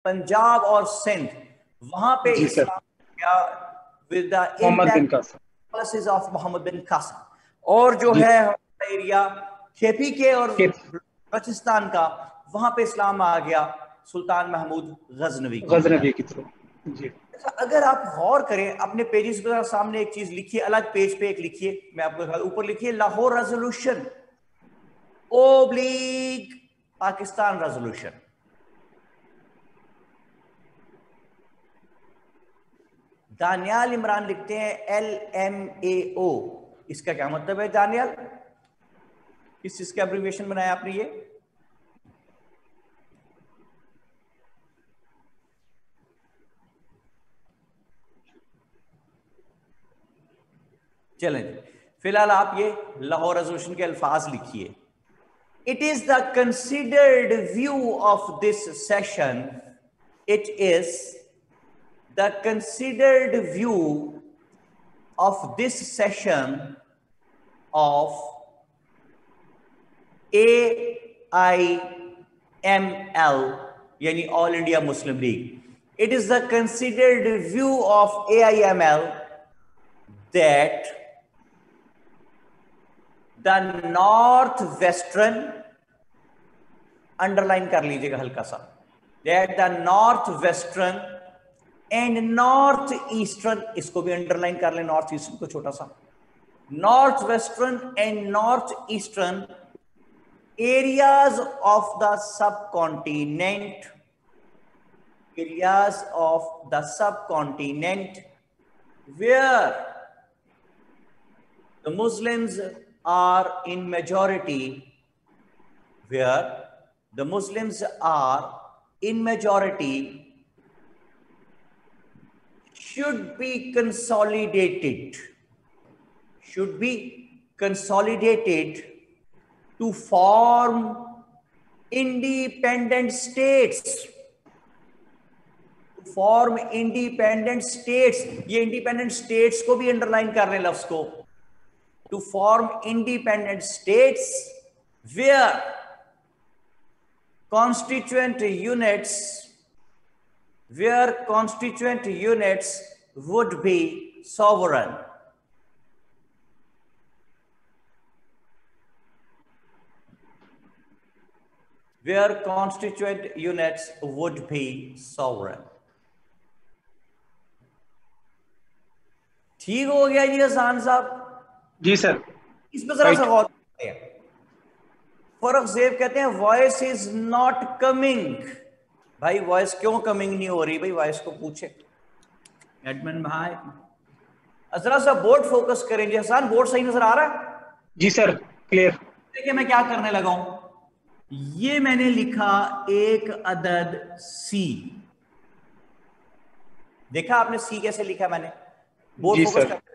पंजाब और सिंध, वहां पे इस्लाम क्या with the impact policies of Muhammad bin Qasim, और जो है एरिया केपी के और बलूचिस्तान का, वहां पे इस्लाम आ गया सुल्तान महमूद गजनवी की थ्रू। जी। अगर आप गौर करें अपने पेजेस पर सामने एक चीज लिखिए, अलग पेज पे एक लिखिए, मैं आपको ऊपर लिखिए Lahore resolution oblique Pakistan resolution. Daniyal Imran लिखते हैं LMAO, इसका क्या मतलब है दानियाल? किस चीज का एब्रिविएशन बनाया आपने ये? चलें, फिलहाल आप ये लाहौर रेजोल्यूशन के अल्फाज लिखिए। It is the considered view of this session, it is the considered view of this session of AIML यानी all India Muslim League. It is the considered view of AIML that the northwestern, underline कर लीजिएगा हल्का सा, that the northwestern and northeastern, इसको भी underline कर लें, north eastern को छोटा सा, northwestern and northeastern areas of the subcontinent, areas of the subcontinent where the Muslims are in majority, where the Muslims are in majority, should be consolidated, should be consolidated to form independent states, to form independent states, ये independent states को भी underline कर रहे हैं लफ्ज को, to form independent states where constituent units, where constituent units would be sovereign, where constituent units would be sovereign। ठीक हो गया जी हसन साहब? जी सर। इस पर जरा सा गौर करते हैं। फरक ज़ेब कहते हैं वॉइस इज नॉट कमिंग। भाई वॉइस क्यों कमिंग नहीं हो रही? भाई वॉइस को पूछे एडमिन भाई। जरा सा बोर्ड फोकस करें जी हसन, बोर्ड सही नजर आ रहा है? जी सर, क्लियर। देखिए मैं क्या करने लगा हूं, ये मैंने लिखा एक अदद सी, देखा आपने सी कैसे लिखा मैंने? बोर्ड फोकस कर,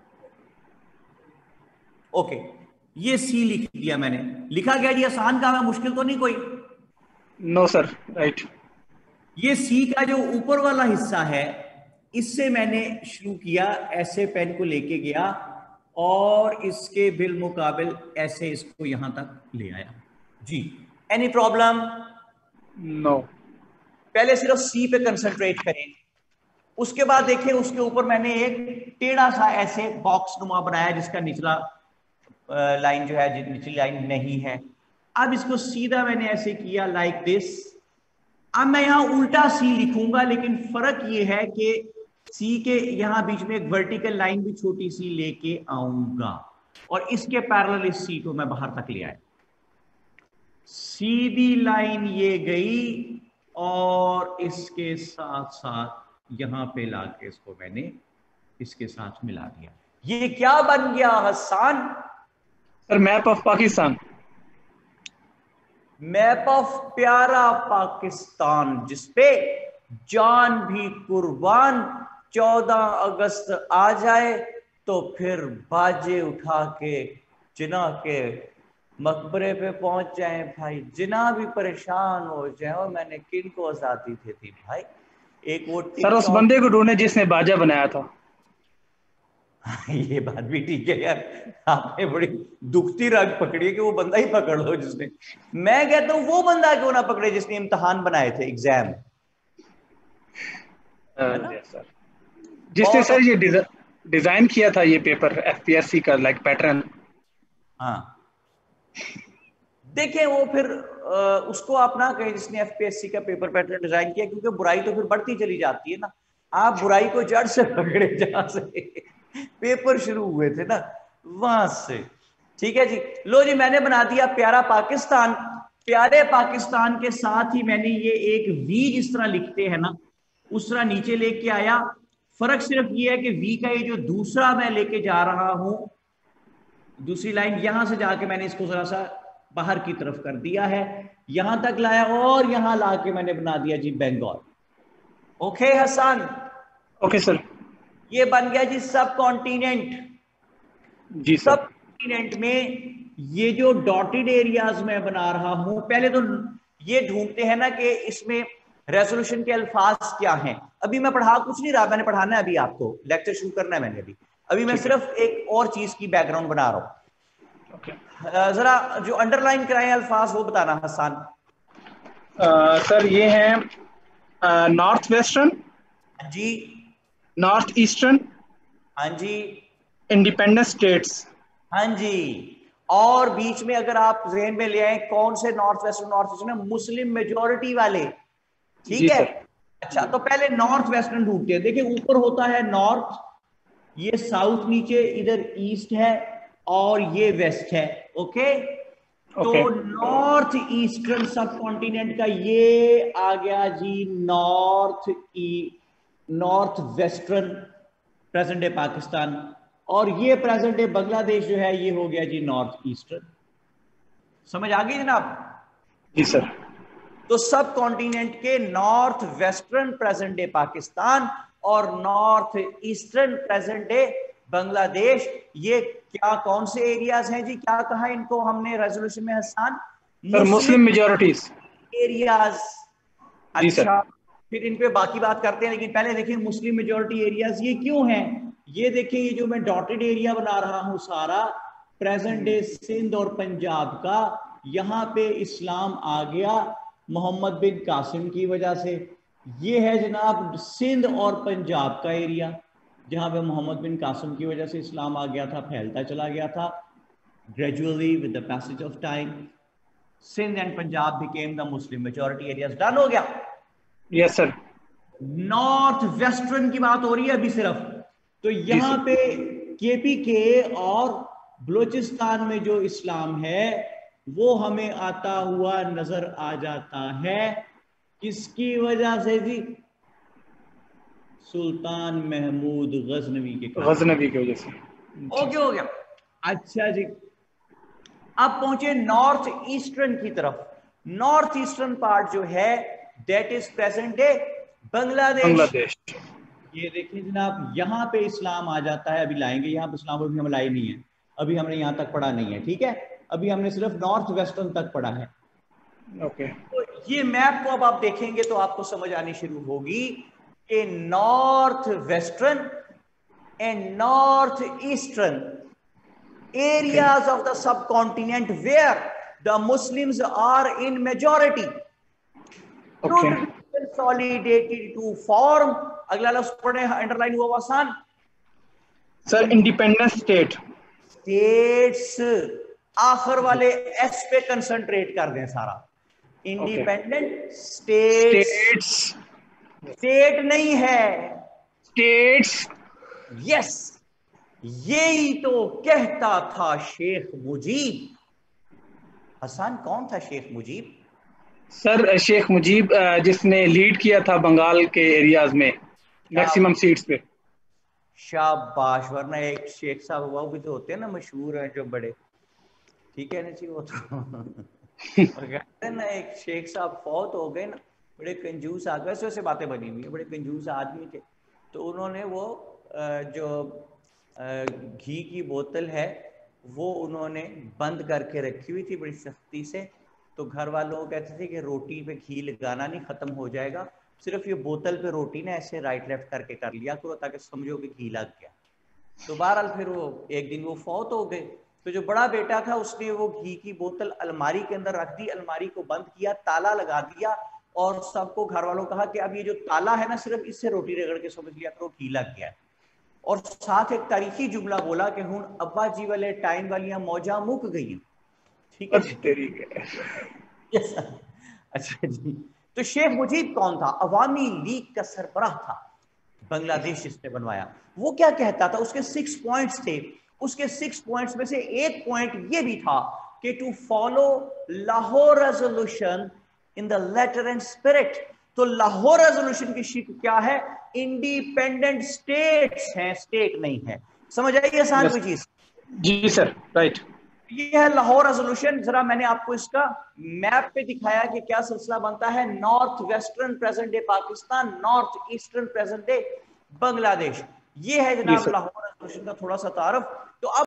ओके, ये सी लिख दिया मैंने। लिखा गया जी, आसान काम है, मुश्किल तो नहीं कोई? No sir, right. ये सी का जो ऊपर वाला हिस्सा है, इससे मैंने शुरू किया, ऐसे पेन को लेके गया और इसके बिल मुकाबिल ऐसे इसको यहां तक ले आया जी। Any problem? नो। पहले सिर्फ सी पे कंसंट्रेट करें, उसके बाद देखें उसके ऊपर मैंने एक टेढ़ा सा ऐसे बॉक्स नुमा बनाया जिसका निचला लाइन जो है, निचली लाइन नहीं है। अब इसको सीधा मैंने ऐसे किया लाइक दिस। अब मैं यहां उल्टा सी लिखूंगा, लेकिन फर्क ये है कि सी के यहां बीच में एक वर्टिकल लाइन भी छोटी सी लेके आऊंगा और इसके पैरेलल इस सी को मैं बाहर तक ले आया। सीधी लाइन ये गई और इसके साथ साथ यहां पे लाके इसको मैंने इसके साथ मिला दिया। ये क्या बन गया Hasan? Sir map of Pakistan. Map of प्यारा पाकिस्तान, जिसपे जान भी कुर्बान 14 अगस्त आ जाए तो फिर बाजे उठा के जिना के मकबरे पे पहुंच जाए भाई, जिना भी परेशान हो जाए। और मैंने किन को आजादी दे दी भाई? एक वो सर उस बंदे को ढूंढे जिसने बाजा बनाया था। ये बात भी ठीक है यार, आपने बड़ी दुखती राग पकड़ी है कि वो बंदा ही पकड़ लो जिसने। मैं कहता हूं वो बंदा क्यों ना पकड़े जिसने इम्तिहान बनाए थे, एग्जाम। है ना। yes, sir. जिसने बहुत सर ये डिजाइन किया था ये पेपर एफपीएससी का लाइक पैटर्न। हाँ देखें वो फिर उसको आप ना कहें जिसने एफपीएससी का पेपर पैटर्न डिजाइन किया, क्योंकि बुराई तो फिर बढ़ती चली जाती है ना। आप बुराई को जड़ से पकड़े जहां से पेपर शुरू हुए थे ना, वहां से। ठीक है जी, लो जी मैंने बना दिया प्यारा पाकिस्तान। प्यारे पाकिस्तान के साथ ही मैंने ये एक वी जिस तरह लिखते हैं ना उस तरह नीचे लेके आया। फर्क सिर्फ ये है कि वी का ये जो दूसरा मैं लेके जा रहा हूं, दूसरी लाइन यहां से जाके मैंने इसको जरा सा बाहर की तरफ कर दिया है, यहां तक लाया और यहां लाके मैंने बना दिया जी Bengal. Okay Hasan, okay sir. ये बन गया जी सब कॉन्टिनेंट। जी सर। सब कॉन्टिनेंट में ये जो डॉटेड एरियाज में बना रहा हूं, पहले तो ये ढूंढते हैं ना कि इसमें रेजोल्यूशन के अल्फाज क्या हैं। अभी मैं पढ़ा कुछ नहीं रहा, मैंने पढ़ाना है अभी, आपको लेक्चर शुरू करना है मैंने अभी मैं सिर्फ एक और चीज की बैकग्राउंड बना रहा हूं। ओके जरा जो अंडरलाइन कराए अल्फाज वो बताना हसन। सर ये है नॉर्थ वेस्टर्न, हाँ जी, नॉर्थ ईस्टर्न, हाँ जी, इंडिपेंडेंट स्टेट्स। हाँ जी। और बीच में अगर आप जहन में ले आए कौन से नॉर्थ वेस्टर्न नॉर्थ ईस्ट में, मुस्लिम मेजोरिटी वाले। ठीक जी है, सर। अच्छा तो पहले नॉर्थ वेस्टर्न ढूंढते हैं। देखिए ऊपर होता है नॉर्थ, ये साउथ नीचे इधर ईस्ट है और ये वेस्ट है। ओके, तो okay north eastern subcontinent का ये आ गया जी north western present day Pakistan, और ये प्रेजेंट डे बांग्लादेश जो है ये हो गया जी नॉर्थ ईस्टर्न। समझ आ गई जनाब। जी सर। तो सब कॉन्टिनेंट के north western present day Pakistan और north eastern present day Bangladesh, ये क्या कौन से एरियाज हैं जी, क्या कहा इनको हमने रेजोल्यूशन में Hasan? Sir Muslim Muslim majorities. Areas. जी सर। अच्छा, फिर इन पे बाकी बात करते हैं, लेकिन पहले देखिए मुस्लिम मेजोरिटी एरियाज ये क्यों हैं। ये देखिए ये जो मैं डॉटेड एरिया बना रहा हूं सारा प्रेजेंट डे सिंध और पंजाब का, यहां पे इस्लाम आ गया मोहम्मद बिन कासिम की वजह से। ये है जनाब सिंध और पंजाब का एरिया जहां पे मोहम्मद बिन कासिम की वजह से इस्लाम आ गया था, फैलता चला गया था gradually with the passage of time. Sindh and Punjab became the Muslim majority areas. Done हो गया। Yes sir. नॉर्थ वेस्टर्न की बात हो रही है अभी सिर्फ। तो जी यहां सर। पे केपीके और बलूचिस्तान में जो इस्लाम है वो हमें आता हुआ नजर आ जाता है, किसकी वजह से जी? सुल्तान महमूद गजनवी के कारण। गजनवी की वजह से। ओके हो गया। अच्छा जी, अब पहुंचे नॉर्थ ईस्टर्न की तरफ। नॉर्थ ईस्टर्न पार्ट जो है that is present day Bangladesh. Bangladesh. ये देखिए जनाब यहां पे इस्लाम आ जाता है, अभी लाएंगे यहां पे इस्लाम, अभी हम लाई नहीं है, अभी हमने यहां तक पढ़ा नहीं है। ठीक है, अभी हमने सिर्फ नॉर्थ वेस्टर्न तक पढ़ा है। ओके तो ये मैप को अब आप देखेंगे तो आपको समझ आनी शुरू होगी कि north western and north eastern okay areas of the subcontinent where the Muslims are in majority okay should be consolidated to form, अगला लफ्ज पढ़े अंडरलाइन हुआ आसान, सर इंडिपेंडेंट स्टेट। स्टेट्स। आखिर वाले एस पे कंसंट्रेट कर दें सारा, okay independent states. States. State नहीं है, स्टेट्स। यस, यही तो कहता था शेख मुजीब। हसन कौन था शेख मुजीब? सर शेख मुजीब जिसने लीड किया था बंगाल के एरियाज में मैक्सिमम सीट्स पे। शाबाश, वरना एक शेख साहब हुआ भी तो होते हैं ना मशहूर हैं जो बड़े, ठीक है ना जी वो तो और कहते हैं ना एक शेख साहब फौत हो गए ना, बड़े कंजूस आ गए, वैसे बातें बनी हुई है, बड़े कंजूस आदमी थे। तो उन्होंने वो जो घी की बोतल है वो उन्होंने बंद करके रखी हुई थी बड़ी सख्ती से। तो घर वालों को कहते थे कि रोटी पे घी लगाना नहीं, खत्म हो जाएगा, सिर्फ ये बोतल पे रोटी ना ऐसे राइट लेफ्ट करके कर लिया करो ताकि समझो कि घी लग गया। तो बहरहाल फिर वो एक दिन वो फौत हो गए। तो जो बड़ा बेटा था उसने वो घी की बोतल अलमारी के अंदर रख दी, अलमारी को बंद किया, ताला लगा दिया और सबको घर वालों को कहा कि अब ये जो ताला है ना, सिर्फ इससे रोटी रगड़ के समझ लिया करो ढीला गया है। और साथ एक तारीखी जुमला बोला कि हुन अब्बा जी वाले टाइम वालियां मौजा मुक गई। ठीक है जी। अच्छा जी। तो शेख मुजीब कौन था? अवामी लीग का सरबराह था, बांग्लादेश इसने बनवाया। वो क्या कहता था? उसके 6 पॉइंट्स थे। उसके 6 पॉइंट्स में से एक पॉइंट ये भी था कि to follow Lahore resolution in the letter and spirit. तो लाहौर रेजोल्यूशन की शिक क्या है? इंडिपेंडेंट स्टेट्स हैं, स्टेट नहीं है। समझ आई आसान कोई चीज? जी सर, राइट। ये है लाहौर रेजोल्यूशन। जरा मैंने आपको इसका मैप पे दिखाया कि क्या सिलसिला बनता है। North western present day Pakistan, north eastern present day Bangladesh. ये है जी जनाब सर। लाहौर रेजोल्यूशन का थोड़ा सा तारुफ। तो अब